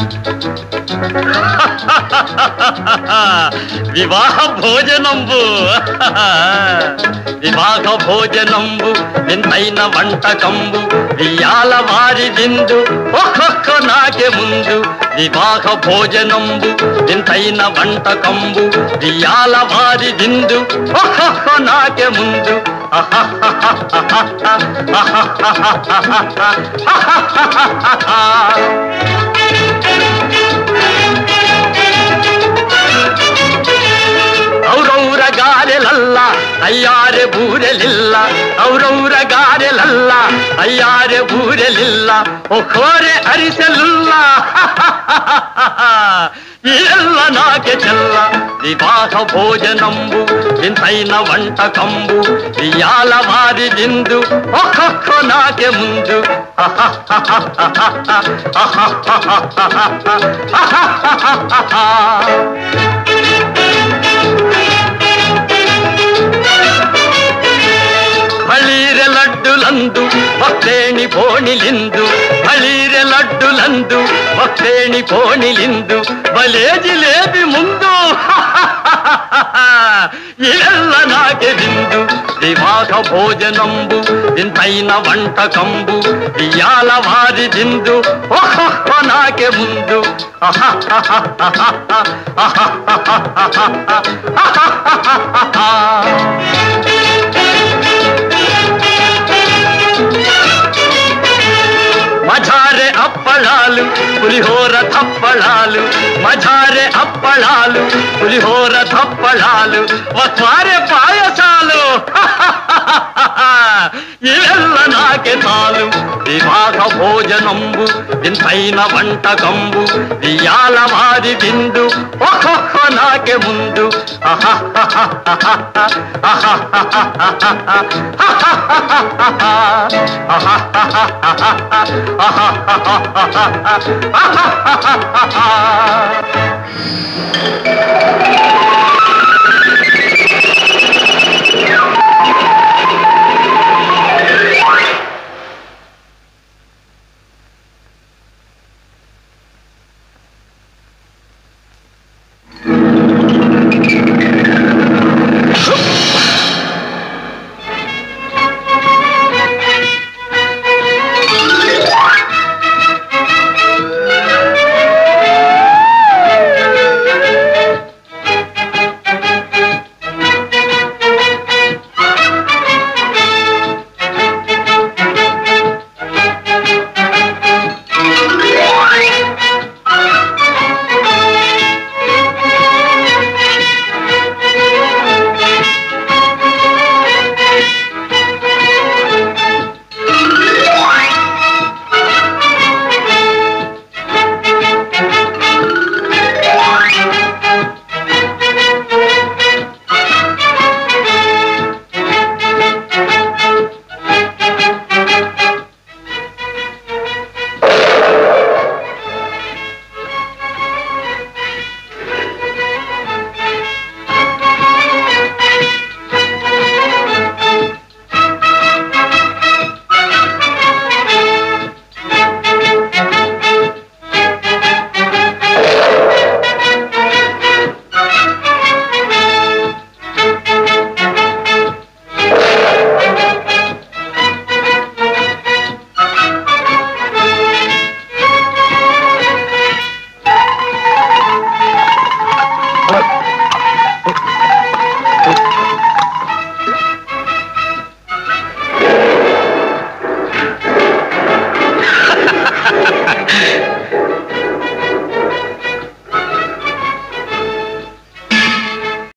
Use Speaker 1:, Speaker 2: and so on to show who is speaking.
Speaker 1: వివాహ భోజనంబు వివాహ భోజనంబు వింతైన వంటకంబు వియాల వారి విందు ఒక్కొక్క నాకే ముందు వివాహ భోజనంబు వింతైన వంటకంబు వియాల వారి విందు ఒక్కొక్క నాకే ముందు ಔರೌರ ಗಾರೆಲಲ್ಲ ಅಯ್ಯಾರೆ ಬೂರೆಲಿಲ್ಲ ಔರೌರ ಗಾರೆಲಲ್ಲ ಅಯ್ಯಾರೆ ಬೂರೆಲಿಲ್ಲ ಒಖೋರೆ ಅರಿಸಲಿಲ್ಲ ಎಲ್ಲ ನಾಕೆ ಚೆಲ್ಲ ವಿವಾಹ ಭೋಜನಂಬು ವಿಂತೈನ వంటకంబు వియాల వారి విందు ఒక్కొక్క నాకే ముందు ಬಳೀರೆ ಲಡ್ಡುಲಂದು ಭಕ್ತೇಣಿ ಪೋಣಿಲಿಂದು ಬಳೀರೆ ಲಡ್ಡುಲಂದು ಭಕ್ತೇಣಿ ಪೋಣಿಲಿಂದು ಬಲೇ ಜಿಲೇಬಿ ಮುಂದು ಎಲ್ಲ ನಾಕೆ ಬಿಂದು వివాహ భోజనంబు వింతైన వంటకంబు వియాల వారి విందు ఒక్కొక్క నాకే ముందు మజారే అప్పళాలు పులిహోర తప్పళాలు మజారే అప్పళాలు పులిహోర తప్పళాలు వస్వారే పాయసాలు ఇవెల్ల నాకే చాలు వివాహ భోజనంబు వింతైన వంటకంబు వియాల వారి విందు ఒక్కొక్క నాకే ముందు